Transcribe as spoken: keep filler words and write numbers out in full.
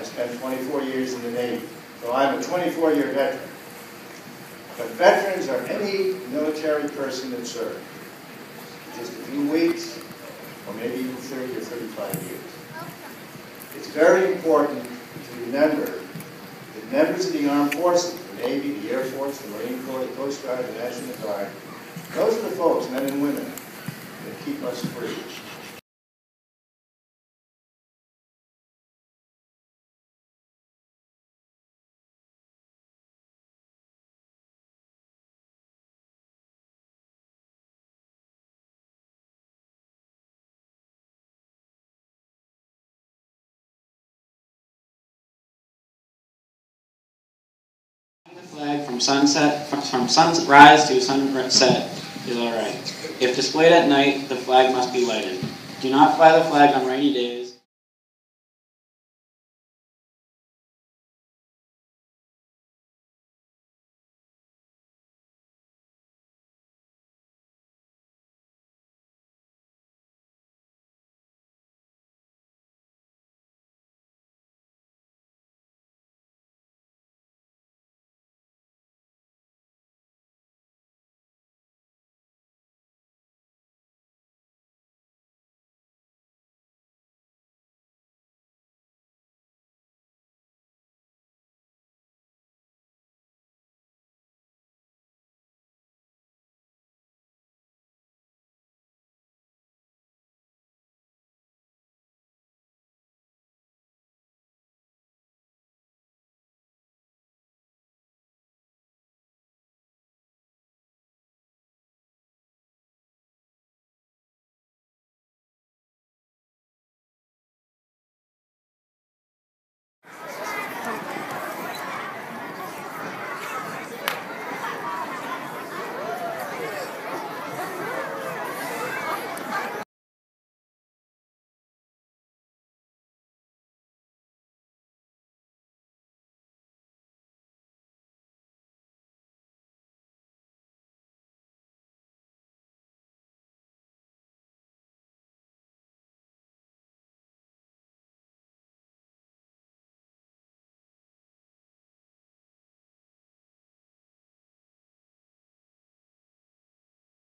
I spent twenty-four years in the Navy, so I'm a twenty-four year veteran. But veterans are any military person that served. Just a few weeks, or maybe even thirty or thirty-five years. It's very important to remember that members of the armed forces, the Navy, the Air Force, the Marine Corps, the Coast Guard, the National Guard, those are the folks, men and women, that keep us free. The flag from sunset, from sunrise to sunset is all right. If displayed at night, the flag must be lighted. Do not fly the flag on rainy days.